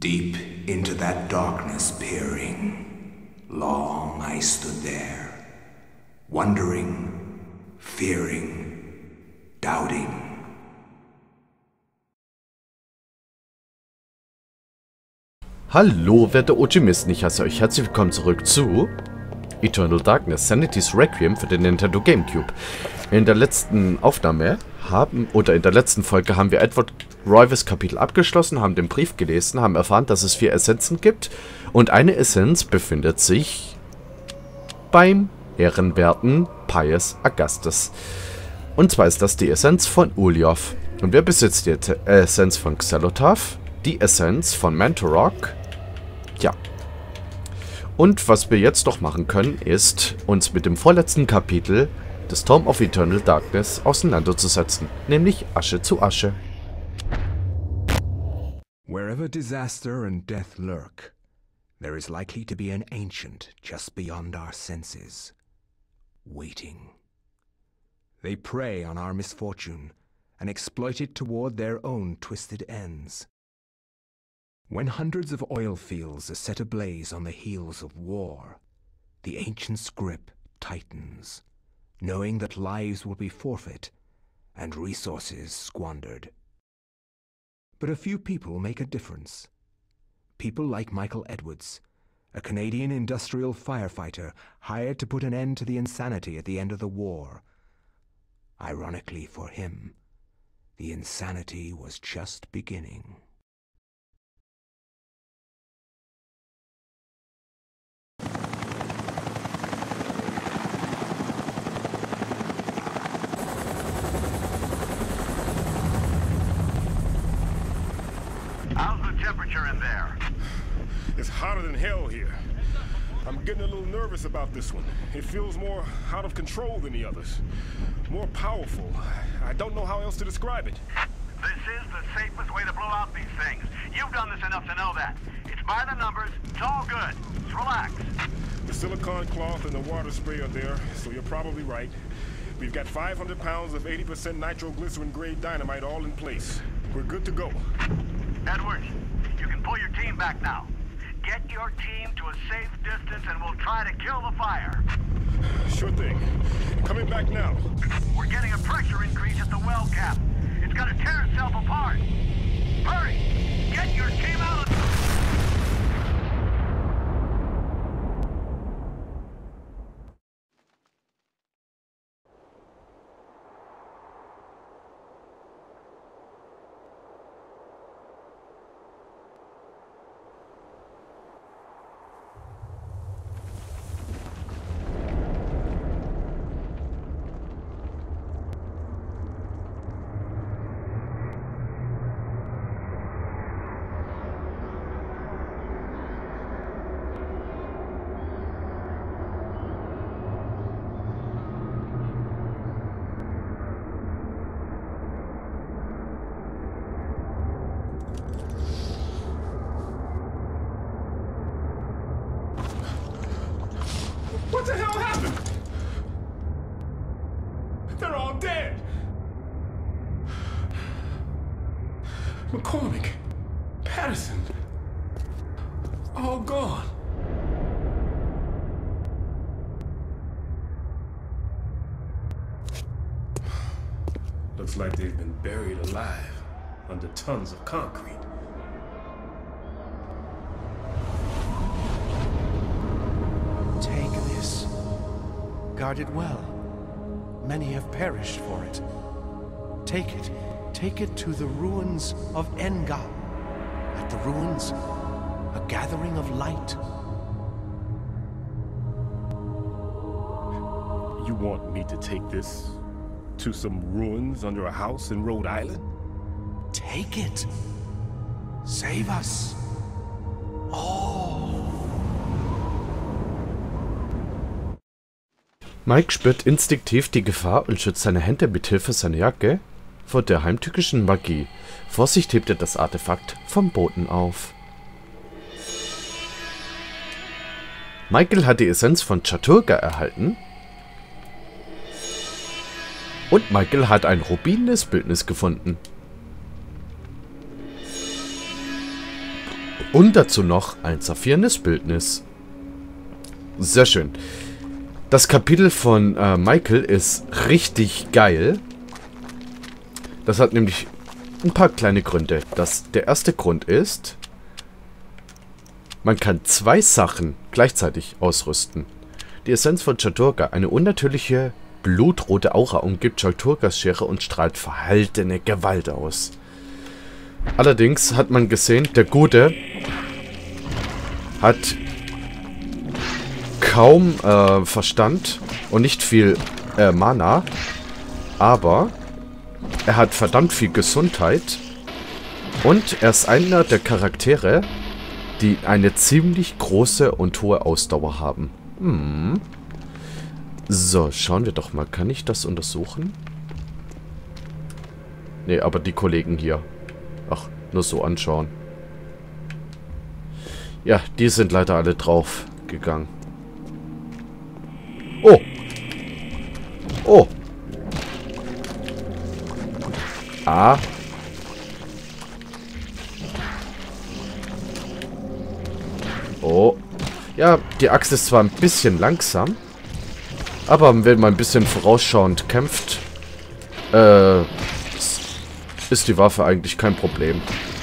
Deep into that darkness peering, long I stood there, wondering, fearing, doubting. Hallo, werte Ojimisten, ich heiße euch herzlich willkommen zurück zu Eternal Darkness, Sanity's Requiem für den Nintendo GameCube. In der letzten Aufnahme in der letzten Folge haben wir Edward Roivers Kapitel abgeschlossen, haben den Brief gelesen, haben erfahren, dass es 4 Essenzen gibt und eine Essenz befindet sich beim ehrenwerten Pius Augustus. Und zwar ist das die Essenz von Ulyaoth. Und wer besitzt die Essenz von Xel'lotath? Die Essenz von Mentorok. Ja. Und was wir jetzt noch machen können, ist uns mit dem vorletzten Kapitel des Tome of Eternal Darkness auseinanderzusetzen, nämlich Asche zu Asche. Wherever disaster and death lurk, there is likely to be an ancient just beyond our senses, waiting. They prey on our misfortune and exploit it toward their own twisted ends. When hundreds of oil fields are set ablaze on the heels of war, the ancient's grip tightens, knowing that lives will be forfeit and resources squandered. But a few people make a difference. People like Michael Edwards, a Canadian industrial firefighter hired to put an end to the insanity at the end of the war. Ironically for him, the insanity was just beginning. How's the temperature in there? It's hotter than hell here. I'm getting a little nervous about this one. It feels more out of control than the others. More powerful. I don't know how else to describe it. This is the safest way to blow out these things. You've done this enough to know that. It's by the numbers. It's all good. Just relax. The silicone cloth and the water spray are there, so you're probably right. We've got 500 pounds of 80% nitroglycerin-grade dynamite all in place. We're good to go. Edwards, you can pull your team back now. Get your team to a safe distance and we'll try to kill the fire. Sure thing. Coming back now. We're getting a pressure increase at the well cap. It's gonna tear itself apart. Hurry! Get your team out of... What the hell happened? They're all dead. McCormick, Patterson, all gone. Looks like they've been buried alive under tons of concrete. Take this. Guard it well. Many have perished for it. Take it. Take it to the ruins of Engal. At the ruins, a gathering of light. You want me to take this to some ruins under a house in Rhode Island? Take it. Save us. All. Mike spürt instinktiv die Gefahr und schützt seine Hände mit Hilfe seiner Jacke vor der heimtückischen Magie. Vorsicht hebt er das Artefakt vom Boden auf. Michael hat die Essenz von Chattur'gha erhalten. Und Michael hat ein rubines Bildnis gefunden. Und dazu noch ein saphirnes Bildnis. Sehr schön. Das Kapitel von Michael ist richtig geil. Das hat nämlich ein paar kleine Gründe. Der erste Grund ist, man kann 2 Sachen gleichzeitig ausrüsten. Die Essenz von Chattur'gha, eine unnatürliche blutrote Aura umgibt Chattur'ghas Schere und strahlt verhaltene Gewalt aus. Allerdings hat man gesehen, der Gute hat kaum Verstand und nicht viel Mana, aber er hat verdammt viel Gesundheit und er ist einer der Charaktere, die eine ziemlich große und hohe Ausdauer haben. So, schauen wir doch mal. Kann ich das untersuchen? Nee, aber die Kollegen hier. Ach, nur so anschauen. Ja, die sind leider alle drauf gegangen. Oh! Oh! Ah! Oh! Ja, die Axt ist zwar ein bisschen langsam, aber wenn man ein bisschen vorausschauend kämpft, ist die Waffe eigentlich kein Problem.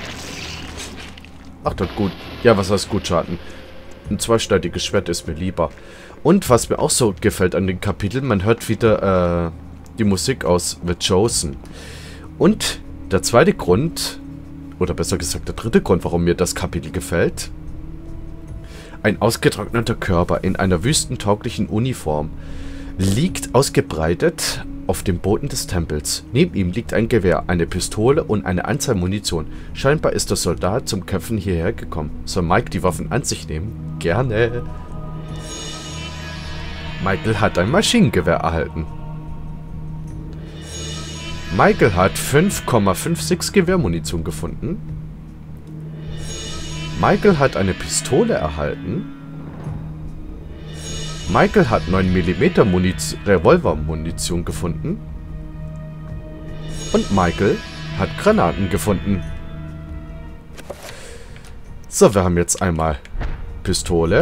Ach, das gut. Ja, was heißt gut Schaden? Ein zweischneidiges Schwert ist mir lieber. Und was mir auch so gefällt an den Kapiteln, man hört wieder die Musik aus The Chosen. Und der zweite Grund, oder besser gesagt der dritte Grund, warum mir das Kapitel gefällt: ein ausgetrockneter Körper in einer wüstentauglichen Uniform liegt ausgebreitet auf dem Boden des Tempels. Neben ihm liegt ein Gewehr, eine Pistole und eine Anzahl Munition. Scheinbar ist der Soldat zum Kämpfen hierher gekommen. Soll Mike die Waffen an sich nehmen? Gerne. Michael hat ein Maschinengewehr erhalten. Michael hat 5,56 Gewehrmunition gefunden. Michael hat eine Pistole erhalten. Michael hat 9 mm Revolvermunition gefunden. Und Michael hat Granaten gefunden. So, wir haben jetzt einmal Pistole.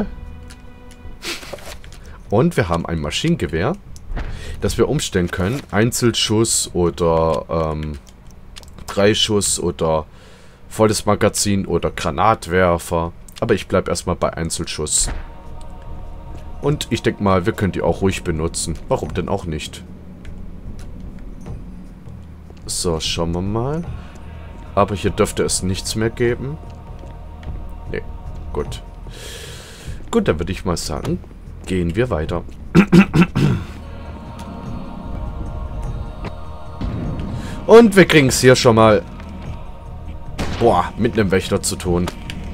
Und wir haben ein Maschinengewehr, das wir umstellen können. Einzelschuss oder 3 Schuss oder volles Magazin oder Granatwerfer. Aber ich bleibe erstmal bei Einzelschuss. Und ich denke mal, wir können die auch ruhig benutzen. Warum denn auch nicht? So, schauen wir mal. Aber hier dürfte es nichts mehr geben. Nee, gut. Gut, dann würde ich mal sagen, gehen wir weiter. Und wir kriegen es hier schon mal, mit einem Wächter zu tun.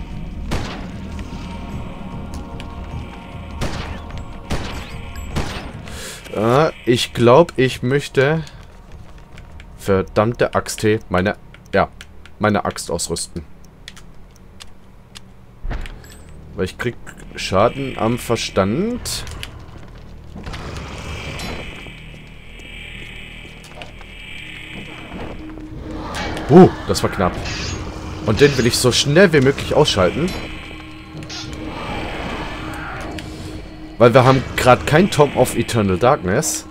Ich glaube, ich möchte verdammte Axt meine Axt ausrüsten. Weil ich krieg Schaden am Verstand. Das war knapp. Und den will ich so schnell wie möglich ausschalten. Weil wir haben gerade kein Tome of Eternal Darkness.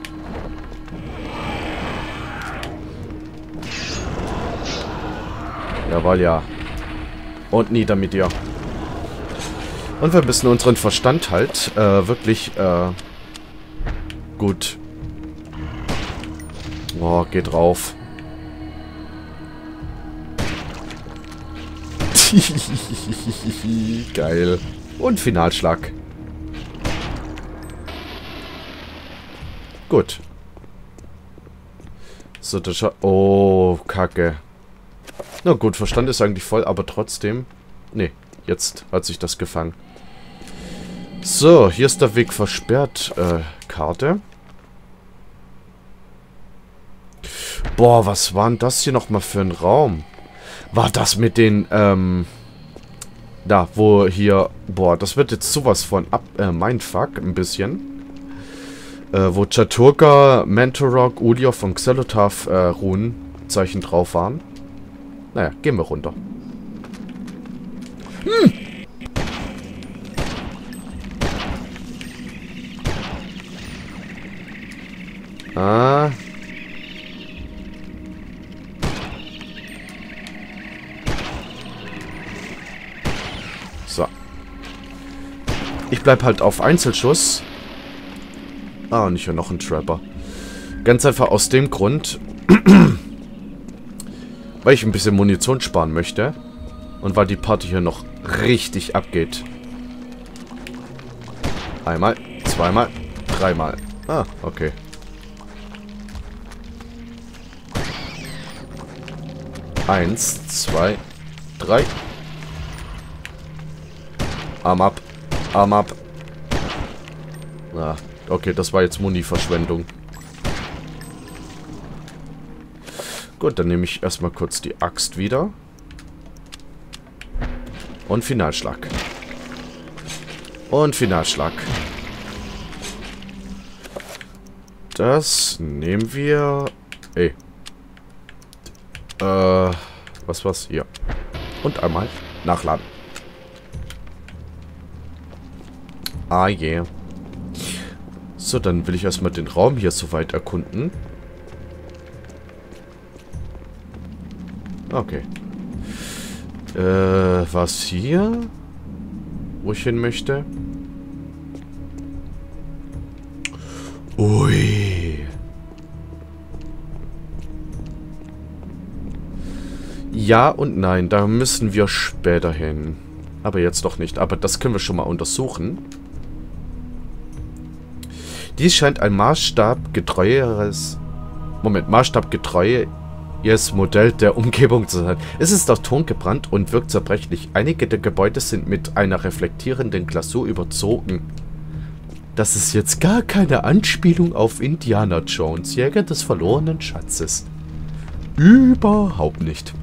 Jawohl, ja. Und nieder mit dir. Und wir müssen unseren Verstand halt wirklich gut. Oh, geht drauf. Geil. Und Finalschlag. Gut. So, das oh, Kacke. Na gut, Verstand ist eigentlich voll, aber trotzdem. Nee, jetzt hat sich das gefangen. So, hier ist der Weg versperrt. Karte. Boah, was war denn das hier nochmal für ein Raum? War das mit den, da, wo hier, boah, das wird jetzt sowas von Mindfuck, ein bisschen. Wo Chattur'gha, Mentorok, Ulioth und Xel'lotath Runenzeichen drauf waren. Naja, gehen wir runter. Ah. So. Ich bleib halt auf Einzelschuss. Ah, und ich höre noch einen Trapper. Ganz einfach aus dem Grund, weil ich ein bisschen Munition sparen möchte. Und weil die Party hier noch richtig abgeht. Einmal, zweimal, dreimal. Ah, okay. Eins, zwei, drei. Arm ab. Arm ab. Ah, okay, das war jetzt Muni-Verschwendung. Gut, dann nehme ich erstmal kurz die Axt wieder. Und Finalschlag. Und Finalschlag. Das nehmen wir... Ey. Was? Hier. Und einmal nachladen. Ah, yeah. So, dann will ich erstmal den Raum hier soweit erkunden. Okay. Was hier? Wo ich hin möchte? Ui. Ja und nein, da müssen wir später hin. Aber jetzt noch nicht. Aber das können wir schon mal untersuchen. Dies scheint ein maßstabgetreues Modell der Umgebung zu sein. Es ist aus Ton gebrannt und wirkt zerbrechlich. Einige der Gebäude sind mit einer reflektierenden Glasur überzogen. Das ist jetzt gar keine Anspielung auf Indiana Jones, Jäger des verlorenen Schatzes. Überhaupt nicht.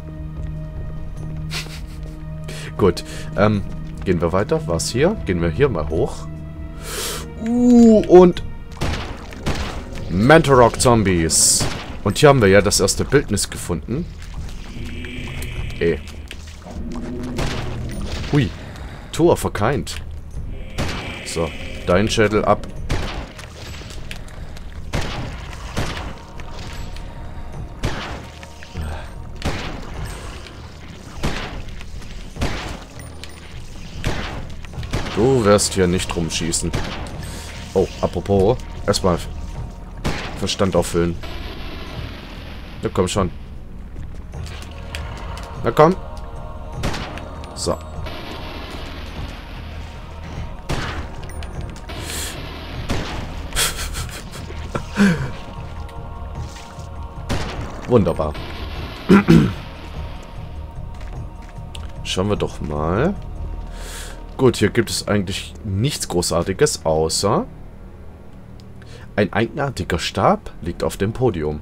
Gut, gehen wir weiter. Was hier? Gehen wir hier mal hoch. Und Mantarok Zombies. Und hier haben wir ja das erste Bildnis gefunden. Hui. Two of a kind. So, dein Schädel ab. Du wirst hier nicht rumschießen. Oh, apropos. Erstmal Verstand auffüllen. Na komm schon. Na komm. So. Wunderbar. Schauen wir doch mal. Gut, hier gibt es eigentlich nichts Großartiges, außer ein eigenartiger Stab liegt auf dem Podium.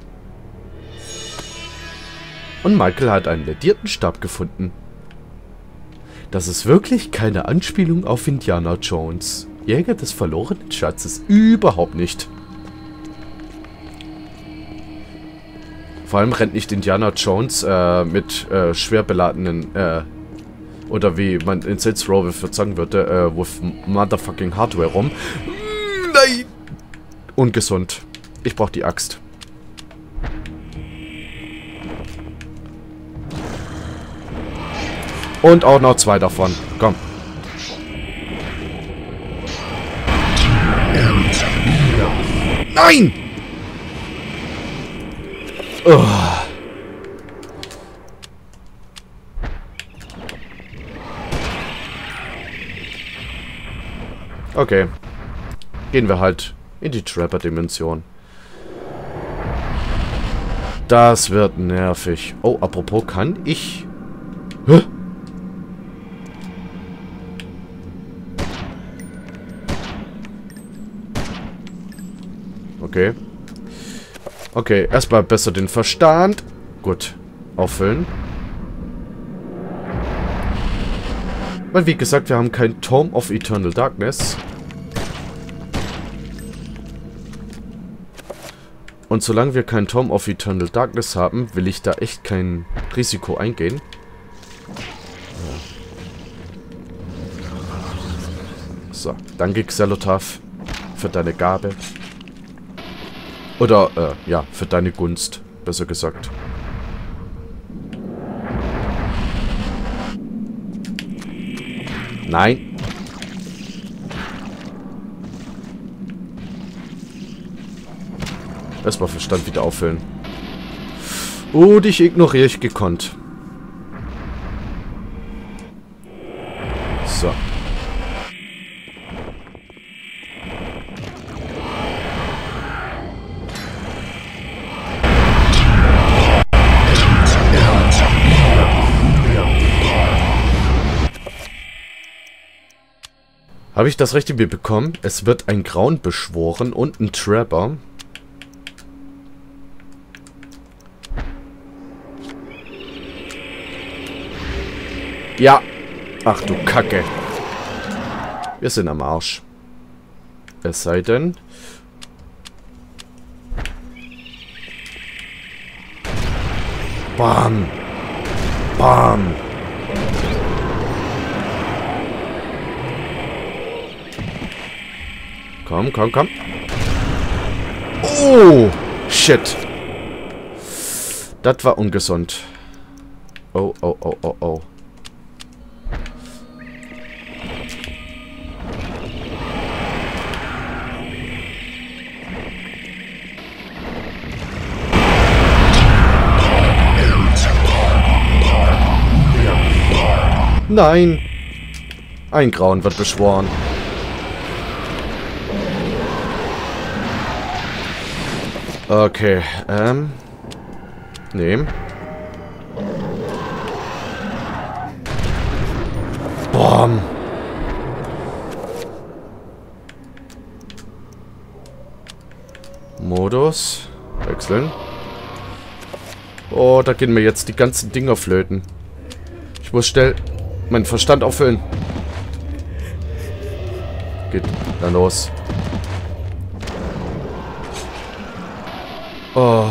Und Michael hat einen ledierten Stab gefunden. Das ist wirklich keine Anspielung auf Indiana Jones, Jäger des verlorenen Schatzes. Überhaupt nicht. Vor allem rennt nicht Indiana Jones mit schwer beladenen, oder wie man in Saints Row sagen würde, with motherfucking Hardware rum. Nein! Ungesund. Ich brauche die Axt. Und auch noch 2 davon. Komm. Nein! Oh. Okay. Gehen wir halt in die Trapper-Dimension. Das wird nervig. Oh, apropos, kann ich... Hä? Okay. Okay, erstmal besser den Verstand. Gut. Auffüllen. Weil, wie gesagt, wir haben kein Tome of Eternal Darkness. Und solange wir kein Tome of Eternal Darkness haben, will ich da echt kein Risiko eingehen. So, danke Xelotaph für deine Gabe. Oder, ja, für deine Gunst, besser gesagt. Nein. Erstmal Verstand wieder auffüllen. Dich ignoriere ich gekonnt. So. Habe ich das richtig bekommen? Es wird ein Grauen beschworen und ein Trapper. Ja. Ach du Kacke. Wir sind am Arsch. Es sei denn... Bam. Bam. Komm, komm, komm. Oh, shit. Das war ungesund. Oh, oh, oh, oh, oh. Nein. Ein Grauen wird beschworen. Okay, nehmen. Bam. Modus. Wechseln. Oh, da gehen mir jetzt die ganzen Dinger flöten. Ich muss schnell meinen Verstand auffüllen. Geht dann los. Oh.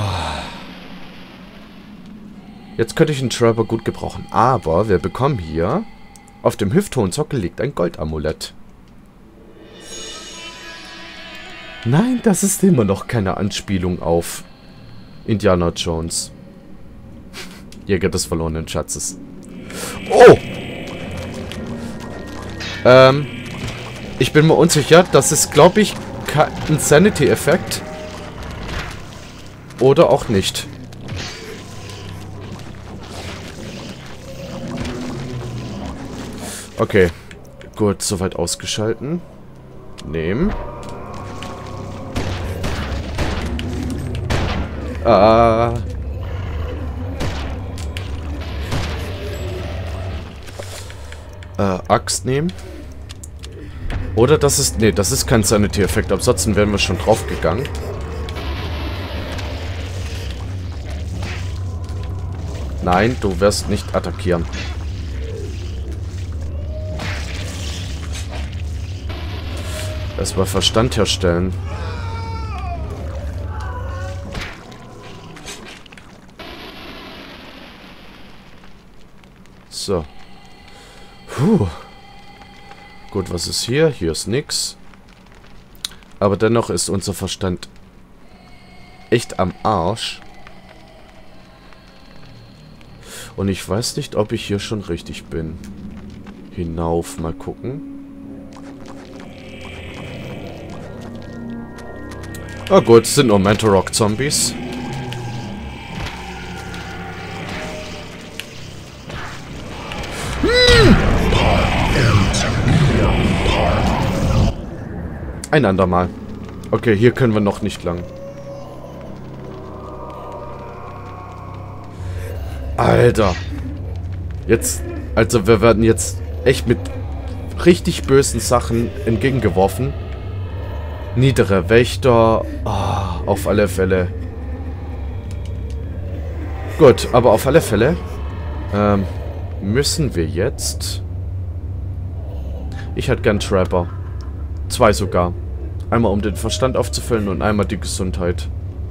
Jetzt könnte ich einen Trapper gut gebrauchen. Aber wir bekommen hier... Auf dem hüfthohen Sockel liegt ein Goldamulett. Nein, das ist immer noch keine Anspielung auf Indiana Jones. Jäger des verlorenen Schatzes. Oh! Ich bin mir unsicher. Das ist, glaube ich, ein Sanity-Effekt. Oder auch nicht. Okay. Gut, soweit ausgeschalten. Nehmen. Axt nehmen. Oder das ist... Nee, das ist kein Sanity-Effekt. Ansonsten wären wir schon drauf gegangen. Nein, du wirst nicht attackieren. Erstmal Verstand herstellen. So. Puh. Gut, was ist hier? Hier ist nix. Aber dennoch ist unser Verstand echt am Arsch. Und ich weiß nicht, ob ich hier schon richtig bin. Hinauf, mal gucken. Ah gut, es sind nur Mentorok-Zombies. Ein andermal. Okay, hier können wir noch nicht lang. Alter. Jetzt, also wir werden jetzt echt mit richtig bösen Sachen entgegengeworfen. Niedere Wächter. Oh, auf alle Fälle. Gut, aber auf alle Fälle müssen wir jetzt... Ich hätte gern Trapper. 2 sogar. Einmal um den Verstand aufzufüllen und einmal die Gesundheit.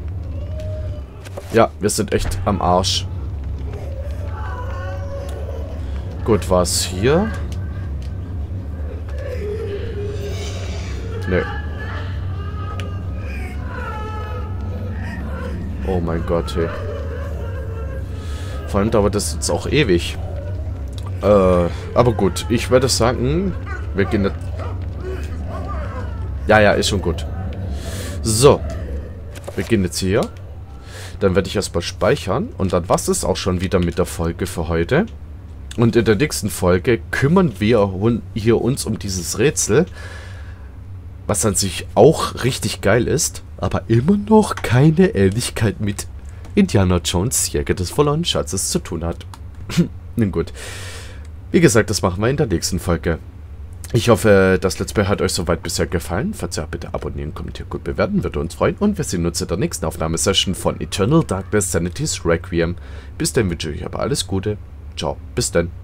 Ja, wir sind echt am Arsch. Gut, was hier? Nee. Oh mein Gott, hey. Vor allem dauert das jetzt auch ewig. Aber gut, ich würde sagen, wir gehen jetzt... Ja, ist schon gut. So. Wir gehen jetzt hier. Dann werde ich erstmal speichern. Und dann war es auch schon wieder mit der Folge für heute. Und in der nächsten Folge kümmern wir hier uns um dieses Rätsel. Was an sich auch richtig geil ist. Aber immer noch keine Ähnlichkeit mit Indiana Jones, Jäger des verlorenen Schatzes zu tun hat. Nun gut. Wie gesagt, das machen wir in der nächsten Folge. Ich hoffe, das Let's Play hat euch soweit bisher gefallen. Falls ja, bitte abonnieren, kommentieren, gut bewerten, würde uns freuen. Und wir sehen uns in der nächsten Aufnahmesession von Eternal Darkness Sanity's Requiem. Bis dann wünsche ich euch aber alles Gute. Ciao, bis dann.